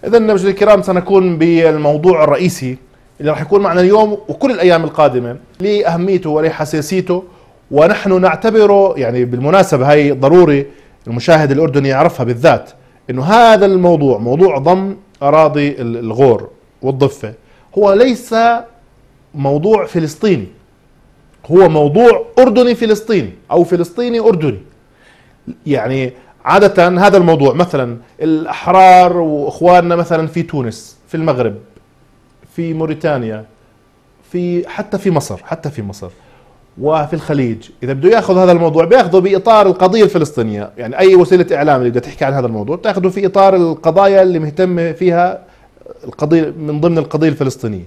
إذا مشاهدينا الكرام سنكون بالموضوع الرئيسي اللي راح يكون معنا اليوم وكل الأيام القادمة لأهميته ولحساسيته، ونحن نعتبره يعني بالمناسبة هاي ضروري المشاهد الأردني يعرفها بالذات، إنه هذا الموضوع موضوع ضم أراضي الغور والضفة هو ليس موضوع فلسطيني، هو موضوع أردني فلسطيني أو فلسطيني أردني. يعني عادة هذا الموضوع مثلا الأحرار وإخواننا مثلا في تونس، في المغرب، في موريتانيا، حتى في مصر وفي الخليج، إذا بده ياخذ هذا الموضوع بياخذه بإطار القضية الفلسطينية. يعني أي وسيلة إعلام اللي بدها تحكي عن هذا الموضوع بتاخذه في إطار القضايا اللي مهتم فيها القضية من ضمن القضية الفلسطينية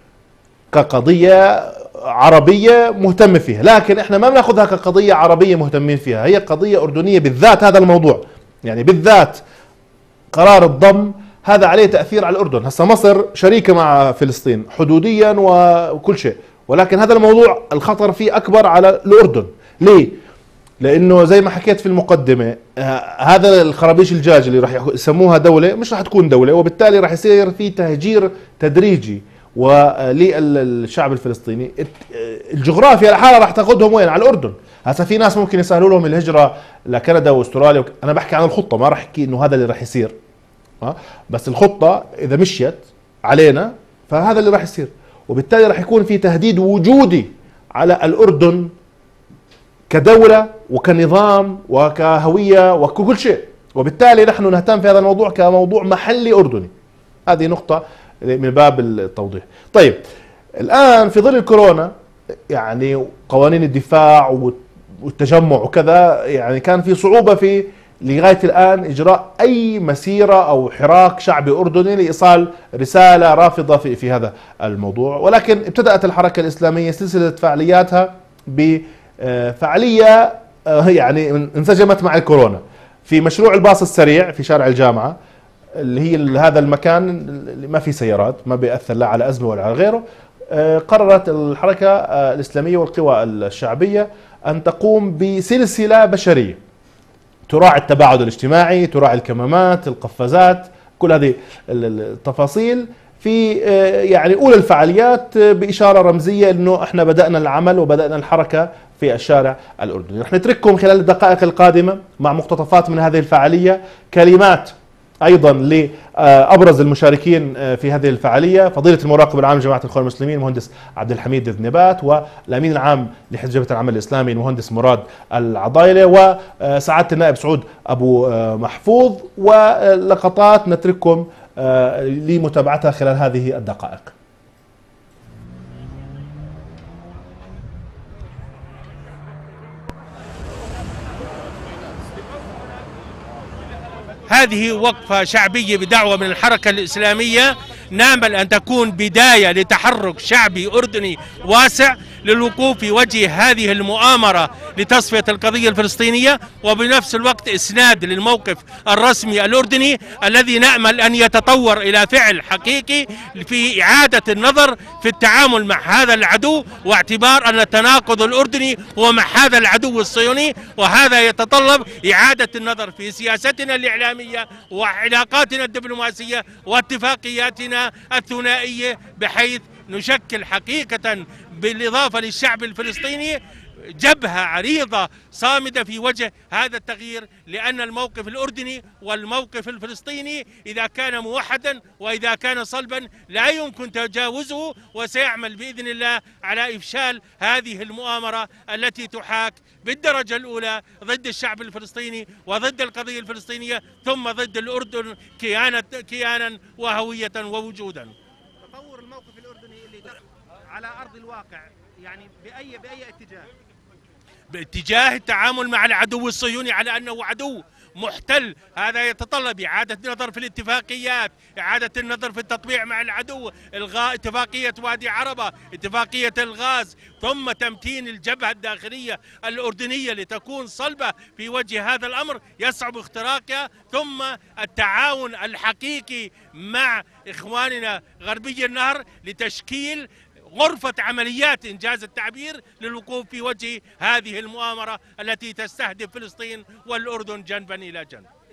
كقضية عربية مهتم فيها، لكن احنا ما بناخذها كقضية عربية مهتمين فيها، هي قضية أردنية بالذات. هذا الموضوع يعني بالذات قرار الضم هذا عليه تأثير على الأردن. هسه مصر شريكة مع فلسطين حدوديا وكل شيء، ولكن هذا الموضوع الخطر فيه أكبر على الأردن. ليه؟ لأنه زي ما حكيت في المقدمة هذا الخرابيش الجاج اللي راح يسموها دولة مش راح تكون دولة، وبالتالي راح يصير في تهجير تدريجي وللشعب الفلسطيني. الجغرافيا لحالها راح تاخذهم وين؟ على الأردن. هسه في ناس ممكن يسهلوا لهم الهجرة لكندا واستراليا، أنا بحكي عن الخطة ما راح أحكي إنه هذا اللي راح يصير، بس الخطة إذا مشيت علينا فهذا اللي راح يصير، وبالتالي راح يكون في تهديد وجودي على الأردن كدولة وكنظام وكهوية وكل شيء، وبالتالي نحن نهتم في هذا الموضوع كموضوع محلي أردني. هذه نقطة من باب التوضيح. طيب الآن في ظل الكورونا يعني قوانين الدفاع والتجمع وكذا، يعني كان في صعوبة في لغاية الآن إجراء أي مسيرة أو حراك شعبي أردني لإيصال رسالة رافضة في هذا الموضوع، ولكن ابتدأت الحركة الإسلامية سلسلة فعالياتها بفعالية يعني انسجمت مع الكورونا في مشروع الباص السريع في شارع الجامعة، اللي هي هذا المكان اللي ما في سيارات، ما بيأثر لا على أزمة ولا على غيره. قررت الحركة الإسلامية والقوى الشعبية أن تقوم بسلسلة بشرية تراعي التباعد الاجتماعي، تراعي الكمامات، القفازات، كل هذه التفاصيل في يعني أولى الفعاليات بإشارة رمزية أنه إحنا بدأنا العمل وبدأنا الحركة في الشارع الأردني. رح نترككم خلال الدقائق القادمة مع مقتطفات من هذه الفعالية، كلمات أيضا لأبرز المشاركين في هذه الفعالية، فضيلة المراقب العام لجماعة الإخوان المسلمين المهندس عبد الحميد ذنبات، والأمين العام لحزب جبهة العمل الإسلامي المهندس مراد العضايلة، وسعادة النائب سعود أبو محفوظ، ولقطات نترككم لمتابعتها خلال هذه الدقائق. هذه وقفة شعبية بدعوة من الحركة الإسلامية، نامل أن تكون بداية لتحرك شعبي أردني واسع للوقوف في وجه هذه المؤامرة لتصفية القضية الفلسطينية، وبنفس الوقت إسناد للموقف الرسمي الأردني الذي نأمل أن يتطور إلى فعل حقيقي في إعادة النظر في التعامل مع هذا العدو، واعتبار أن التناقض الأردني هو مع هذا العدو الصهيوني، وهذا يتطلب إعادة النظر في سياستنا الإعلامية وعلاقاتنا الدبلوماسية واتفاقياتنا الثنائية، بحيث نشكل حقيقة بالإضافة للشعب الفلسطيني جبهة عريضة صامدة في وجه هذا التغيير، لأن الموقف الأردني والموقف الفلسطيني إذا كان موحدا وإذا كان صلبا لا يمكن تجاوزه، وسيعمل بإذن الله على إفشال هذه المؤامرة التي تحاك بالدرجة الأولى ضد الشعب الفلسطيني وضد القضية الفلسطينية، ثم ضد الأردن كيانا وهوية ووجودا. تطور الموقف الأردني اللي على أرض الواقع يعني بأي اتجاه؟ باتجاه التعامل مع العدو الصهيوني على أنه عدو محتل. هذا يتطلب إعادة النظر في الاتفاقيات، إعادة النظر في التطبيع مع العدو، إلغاء اتفاقية وادي عربة، اتفاقية الغاز، ثم تمتين الجبهة الداخلية الأردنية لتكون صلبة في وجه هذا الأمر يصعب اختراقها، ثم التعاون الحقيقي مع إخواننا غربي النهر لتشكيل غرفة عمليات إنجاز التعبير للوقوف في وجه هذه المؤامرة التي تستهدف فلسطين والأردن جنبا إلى جنب.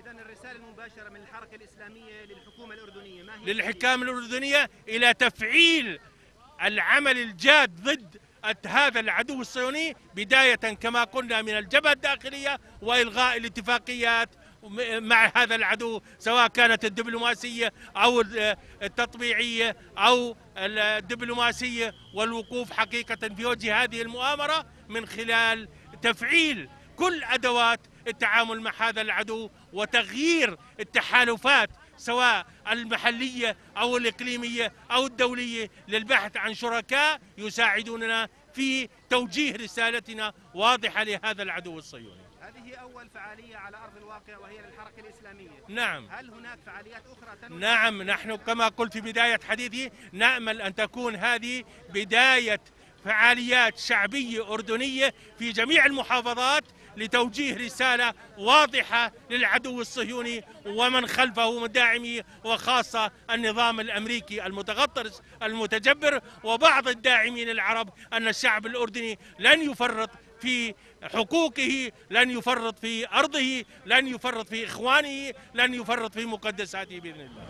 الرسالة المباشرة من الحركة الإسلامية للحكومة الأردنية ما هي؟ للحكام الأردنية إلى تفعيل العمل الجاد ضد هذا العدو الصهيوني، بداية كما قلنا من الجبهة الداخلية وإلغاء الاتفاقيات مع هذا العدو، سواء كانت الدبلوماسية أو التطبيعية أو الدبلوماسية، والوقوف حقيقة في وجه هذه المؤامرة من خلال تفعيل كل أدوات التعامل مع هذا العدو وتغيير التحالفات سواء المحلية أو الإقليمية أو الدولية للبحث عن شركاء يساعدوننا في توجيه رسالتنا واضحة لهذا العدو الصهيوني. هذه أول فعالية على أرض الواقع وهي للحركة الإسلامية. نعم. هل هناك فعاليات أخرى نعم، نحن كما قلت في بداية حديثي نأمل أن تكون هذه بداية فعاليات شعبية أردنية في جميع المحافظات لتوجيه رسالة واضحة للعدو الصهيوني ومن خلفه من داعميه، وخاصة النظام الأمريكي المتغطرس المتجبر وبعض الداعمين العرب، أن الشعب الأردني لن يفرط في حقوقه، لن يفرط في أرضه، لن يفرط في إخوانه، لن يفرط في مقدساته بإذن الله.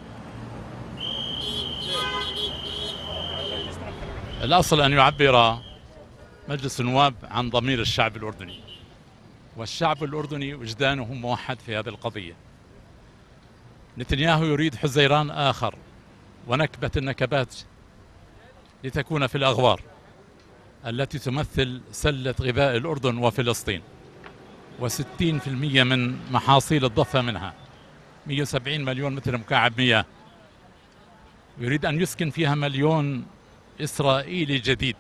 الأصل أن يعبر مجلس النواب عن ضمير الشعب الأردني، والشعب الأردني وجدانه موحد في هذه القضية. نتنياهو يريد حزيران آخر ونكبة النكبات لتكون في الأغوار التي تمثل سلة غذاء الأردن وفلسطين، و60% من محاصيل الضفة منها 170 مليون متر مكعب مياه. يريد أن يسكن فيها مليون إسرائيلي جديد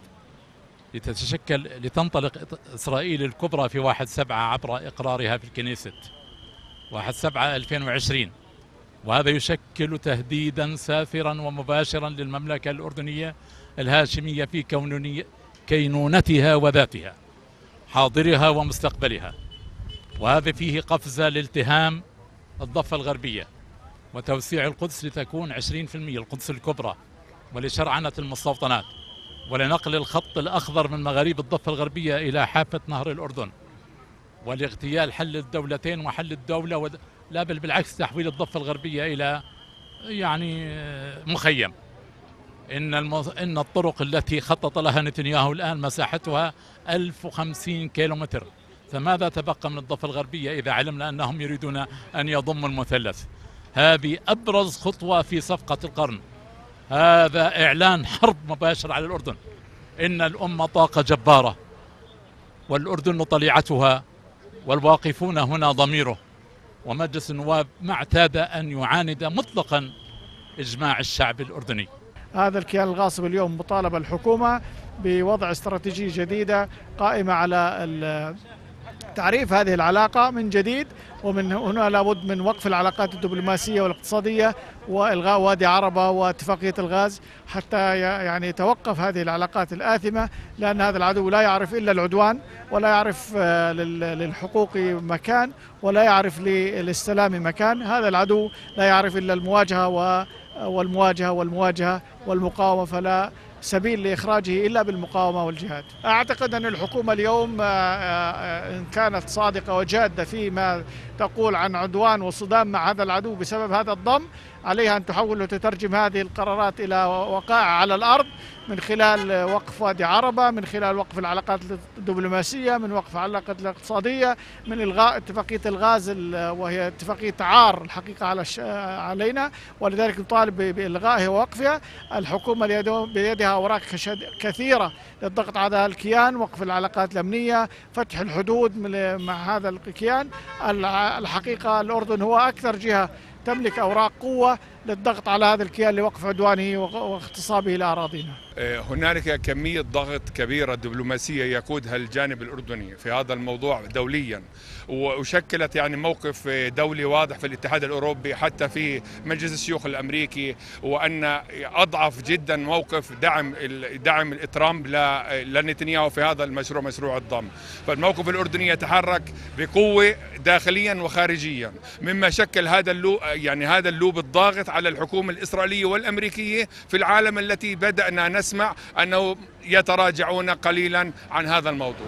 لتنطلق إسرائيل الكبرى في 1/7 عبر إقرارها في الكنيست 1/7/2020، وهذا يشكل تهديدا سافرا ومباشرا للمملكة الأردنية الهاشمية في كينونتها وذاتها، حاضرها ومستقبلها. وهذا فيه قفزة لالتهام الضفة الغربية وتوسيع القدس لتكون 20% القدس الكبرى، ولشرعنة المستوطنات، ولنقل الخط الأخضر من مغاريب الضفة الغربية إلى حافة نهر الأردن، ولاغتيال حل الدولتين وحل الدولة، لا بل بالعكس تحويل الضفة الغربية إلى مخيم. إن الطرق التي خطط لها نتنياهو الآن مساحتها 1050 كيلومتر، فماذا تبقى من الضفة الغربية إذا علمنا أنهم يريدون أن يضموا المثلث؟ هذه أبرز خطوة في صفقة القرن، هذا إعلان حرب مباشر على الأردن. إن الأمة طاقة جبارة، والأردن طليعتها، والواقفون هنا ضميره، ومجلس النواب ما اعتاد أن يعاند مطلقا إجماع الشعب الأردني. هذا الكيان الغاصب اليوم مطالبة الحكومة بوضع استراتيجية جديدة قائمة على تعريف هذه العلاقة من جديد، ومن هنا لابد من وقف العلاقات الدبلوماسية والاقتصادية وإلغاء وادي عربة واتفاقية الغاز حتى يعني يتوقف هذه العلاقات الآثمة، لأن هذا العدو لا يعرف إلا العدوان، ولا يعرف للحقوق مكان، ولا يعرف للسلام مكان. هذا العدو لا يعرف إلا المواجهة والمواجهة والمقاومة، فلا سبيل لإخراجه إلا بالمقاومة والجهاد. أعتقد أن الحكومة اليوم إن كانت صادقة وجادة فيما تقول عن عدوان وصدام مع هذا العدو بسبب هذا الضم، عليها أن تحول وتترجم هذه القرارات إلى وقائع على الأرض، من خلال وقف وادي عربة، من خلال وقف العلاقات الدبلوماسية، من وقف العلاقات الاقتصادية، من إلغاء اتفاقية الغاز وهي اتفاقية عار الحقيقة علينا، ولذلك نطالب بإلغائها ووقفها. الحكومة بيدها أوراق كثيرة للضغط على هذا الكيان، وقف العلاقات الأمنية، فتح الحدود مع هذا الكيان. الحقيقة الأردن هو أكثر جهة تملك أوراق قوة للضغط على هذا الكيان لوقف عدوانه واغتصابه لأراضينا. هنالك كمية ضغط كبيرة دبلوماسية يقودها الجانب الأردني في هذا الموضوع دوليا، وشكلت موقف دولي واضح في الاتحاد الأوروبي، حتى في مجلس الشيوخ الأمريكي، وأن أضعف جدا موقف دعم ترامب لنتنياهو في هذا المشروع، مشروع الضم. فالموقف الأردني يتحرك بقوة داخليا وخارجيا، مما شكل هذا اللوب الضاغط على الحكومة الإسرائيلية والأمريكية في العالم، التي بدأنا نسمع أنه يتراجعون قليلا عن هذا الموضوع.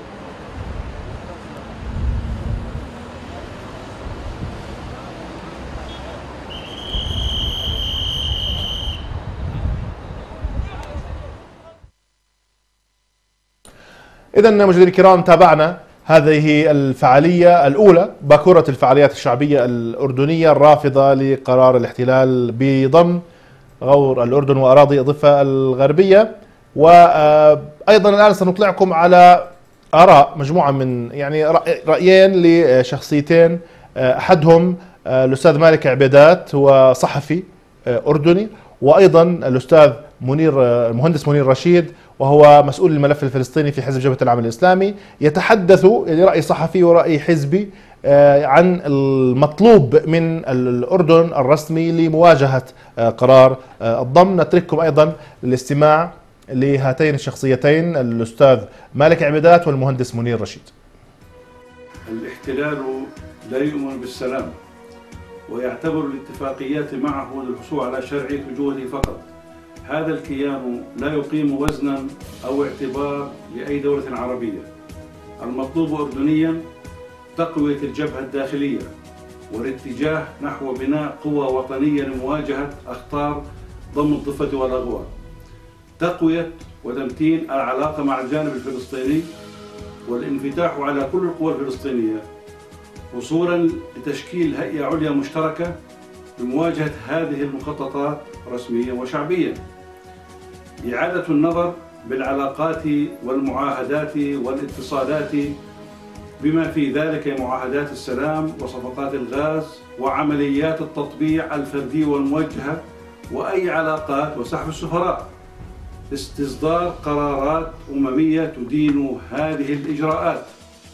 إذا مشاهدينا الكرام، تابعنا هذه الفعالية الأولى، باكورة الفعاليات الشعبية الأردنية الرافضة لقرار الاحتلال بضم غور الأردن وأراضي الضفة الغربية. وأيضا الآن سنطلعكم على آراء مجموعة من رأيين لشخصيتين، أحدهم الأستاذ مالك عبيدات، هو صحفي أردني، وأيضا الأستاذ المهندس منير رشيد، وهو مسؤول الملف الفلسطيني في حزب جبهة العمل الإسلامي. يتحدث رأي صحفي ورأي حزبي عن المطلوب من الأردن الرسمي لمواجهة قرار الضم. نترككم أيضا للاستماع لهاتين الشخصيتين، الأستاذ مالك عبيدات والمهندس منير رشيد. الاحتلال لا يؤمن بالسلام، ويعتبر الاتفاقيات معه للحصول على شرعية وجوده فقط. هذا الكيان لا يقيم وزنا أو اعتبار لأي دولة عربية. المطلوب أردنيا تقوية الجبهة الداخلية والاتجاه نحو بناء قوى وطنية لمواجهة أخطار ضم الضفة والأغوار، تقوية وتمتين العلاقة مع الجانب الفلسطيني والانفتاح على كل القوى الفلسطينية، وصولا لتشكيل هيئة عليا مشتركة لمواجهة هذه المخططات رسميا وشعبيا، إعادة النظر بالعلاقات والمعاهدات والاتصالات بما في ذلك معاهدات السلام وصفقات الغاز وعمليات التطبيع الفردي والموجهة وأي علاقات وسحب السفراء، استصدار قرارات أممية تدين هذه الإجراءات،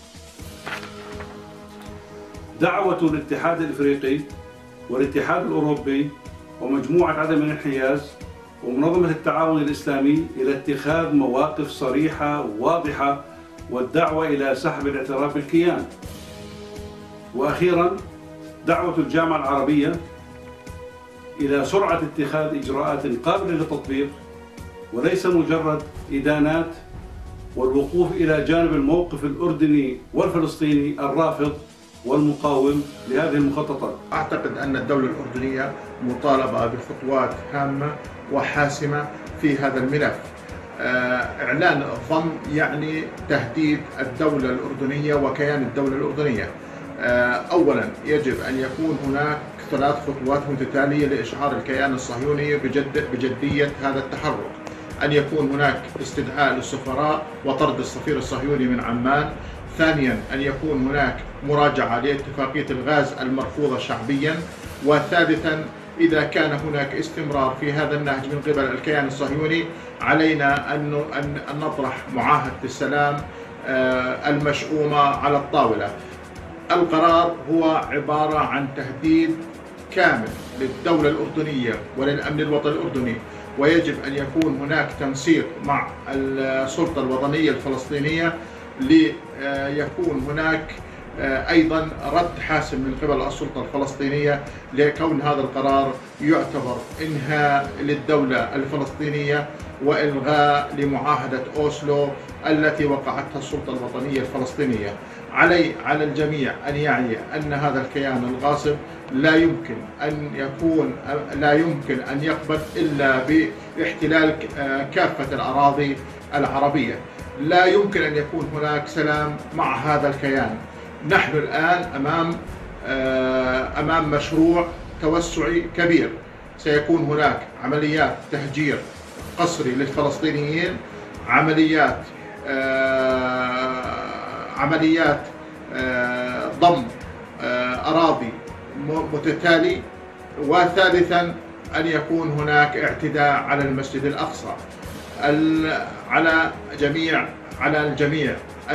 دعوة الاتحاد الإفريقي والاتحاد الأوروبي ومجموعة عدم الانحياز ومنظمة التعاون الإسلامي إلى اتخاذ مواقف صريحة واضحة والدعوة إلى سحب الاعتراف بالكيان. وأخيراً دعوة الجامعة العربية إلى سرعة اتخاذ إجراءات قابلة للتطبيق وليس مجرد إدانات، والوقوف إلى جانب الموقف الأردني والفلسطيني الرافض والمقاوم لهذه المخططات. أعتقد أن الدولة الأردنية مطالبة بخطوات هامة وحاسمة في هذا الملف. إعلان الضم يعني تهديد الدولة الأردنية وكيان الدولة الأردنية. أولا يجب أن يكون هناك 3 خطوات متتالية لإشعار الكيان الصهيوني بجدية هذا التحرك. أن يكون هناك استدعاء للسفراء وطرد السفير الصهيوني من عمان. ثانيا أن يكون هناك مراجعة لاتفاقية الغاز المرفوضة شعبيا. وثالثا إذا كان هناك استمرار في هذا النهج من قبل الكيان الصهيوني، علينا أن نطرح معاهدة السلام المشؤومة على الطاولة. القرار هو عبارة عن تهديد كامل للدولة الأردنية وللأمن الوطني الأردني، ويجب أن يكون هناك تنسيق مع السلطة الوطنية الفلسطينية ليكون هناك أيضا رد حاسم من قبل السلطة الفلسطينية، لكون هذا القرار يعتبر إنهاء للدولة الفلسطينية وإلغاء لمعاهدة أوسلو التي وقعتها السلطة الوطنية الفلسطينية. على الجميع أن يعي أن هذا الكيان الغاصب لا يمكن أن يقبل إلا باحتلال كافة الأراضي العربية. لا يمكن أن يكون هناك سلام مع هذا الكيان. نحن الآن أمام مشروع توسعي كبير. سيكون هناك عمليات تهجير قسري للفلسطينيين، عمليات ضم أراضي متتالي، وثالثا أن يكون هناك اعتداء على المسجد الأقصى. على الجميع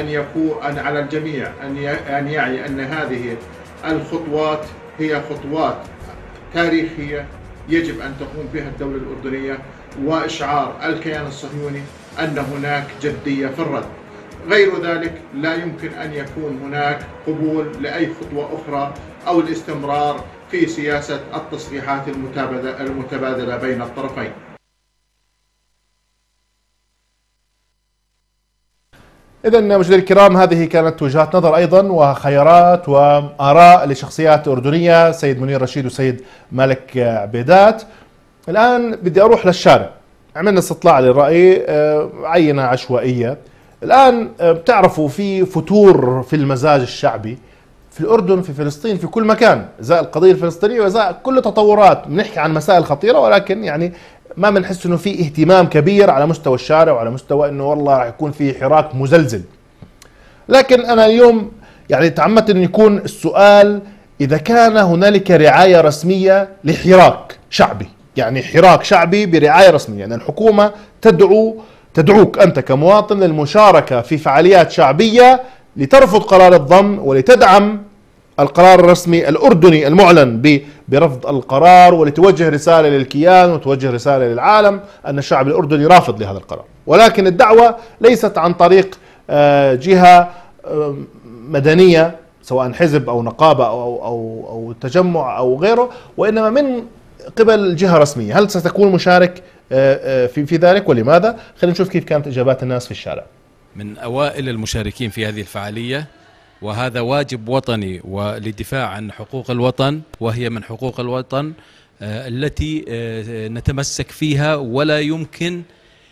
أن يعي أن هذه الخطوات هي خطوات تاريخية يجب أن تقوم بها الدولة الأردنية، وإشعار الكيان الصهيوني أن هناك جدية في الرد. غير ذلك لا يمكن أن يكون هناك قبول لأي خطوة أخرى أو الاستمرار في سياسة التصريحات المتبادلة بين الطرفين. إذا مشاهدينا الكرام، هذه كانت وجهات نظر أيضا وخيارات وآراء لشخصيات أردنية، سيد منير رشيد وسيد مالك عبيدات. الآن بدي أروح للشارع. عملنا استطلاع للرأي، عينة عشوائية الآن بتعرفوا في فتور في المزاج الشعبي في الأردن، في فلسطين، في كل مكان، إزاء القضية الفلسطينية وإزاء كل تطورات. بنحكي عن مسائل خطيرة ولكن يعني ما بنحس إنه في اهتمام كبير على مستوى الشارع وعلى مستوى إنه والله راح يكون في حراك مزلزل. لكن أنا اليوم يعني تعمدت إنه يكون السؤال إذا كان هنالك رعاية رسمية لحراك شعبي، يعني حراك شعبي برعاية رسمية، يعني الحكومة تدعوك أنت كمواطن للمشاركة في فعاليات شعبية لترفض قرار الضم ولتدعم القرار الرسمي الأردني المعلن برفض القرار، ولتوجه رسالة للكيان وتوجه رسالة للعالم أن الشعب الأردني رافض لهذا القرار. ولكن الدعوة ليست عن طريق جهة مدنية سواء حزب أو نقابة أو تجمع أو غيره، وإنما من قبل جهة رسمية. هل ستكون مشارك في ذلك ولماذا؟ خلينا نشوف كيف كانت إجابات الناس في الشارع. من أوائل المشاركين في هذه الفعالية، وهذا واجب وطني وللدفاع عن حقوق الوطن، وهي من حقوق الوطن التي نتمسك فيها، ولا يمكن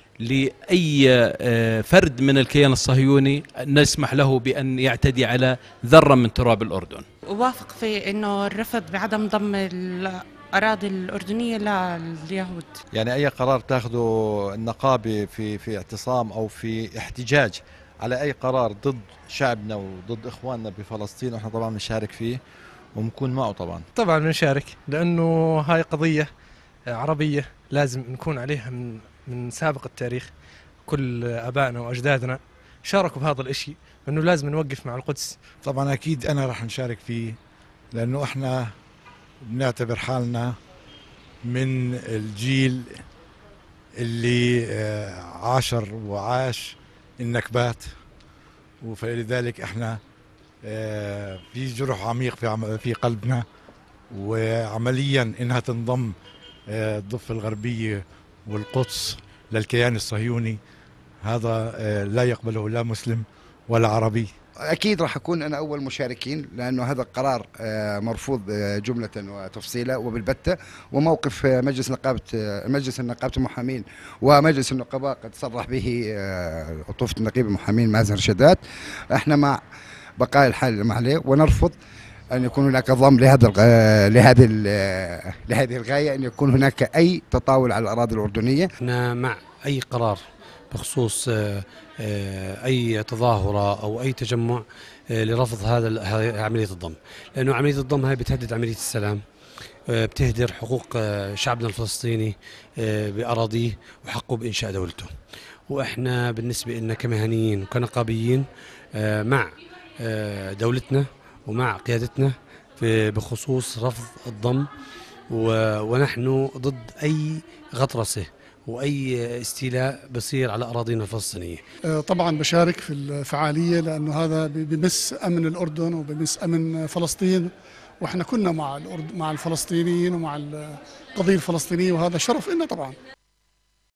لأي فرد من الكيان الصهيوني نسمح له بأن يعتدي على ذرة من تراب الأردن. أوافق في أنه الرفض بعدم ضم الأراضي الأردنية لليهود. يعني أي قرار تأخذه النقابة في اعتصام أو في احتجاج على أي قرار ضد شعبنا وضد إخواننا بفلسطين، وإحنا طبعا بنشارك فيه وبنكون معه. طبعا بنشارك، لأنه هاي قضية عربية لازم نكون عليها من سابق التاريخ. كل آبائنا وأجدادنا شاركوا بهذا الإشي، أنه لازم نوقف مع القدس. طبعا أكيد أنا راح نشارك فيه، لأنه إحنا بنعتبر حالنا من الجيل اللي عاشر وعاش النكبات، فلذلك احنا في جرح عميق في قلبنا، وعمليا انها تنضم الضفة الغربية والقدس للكيان الصهيوني هذا لا يقبله لا مسلم ولا عربي. أكيد راح أكون أنا أول مشاركين، لأنه هذا القرار مرفوض جملة وتفصيلا وبالبتة، وموقف مجلس نقابة المحامين ومجلس النقباء قد صرح به عطوفة النقيب المحامين مازن رشدات. احنا مع بقاء الحال اللي عليه، ونرفض أن يكون هناك ضم لهذه الغاية، أن يكون هناك أي تطاول على الأراضي الأردنية. احنا مع أي قرار بخصوص أي تظاهرة أو أي تجمع لرفض هذا عملية الضم، لأنه عملية الضم هاي بتهدد عملية السلام، بتهدر حقوق شعبنا الفلسطيني بأراضيه وحقه بإنشاء دولته. وإحنا بالنسبة لنا كمهنيين وكنقابيين مع دولتنا ومع قيادتنا بخصوص رفض الضم، ونحن ضد أي غطرسة وأي استيلاء بصير على أراضينا الفلسطينية. طبعا بشارك في الفعالية، لأنه هذا بمس أمن الأردن وبمس أمن فلسطين، وإحنا كنا مع الفلسطينيين ومع القضية الفلسطينية، وهذا شرف لنا طبعا.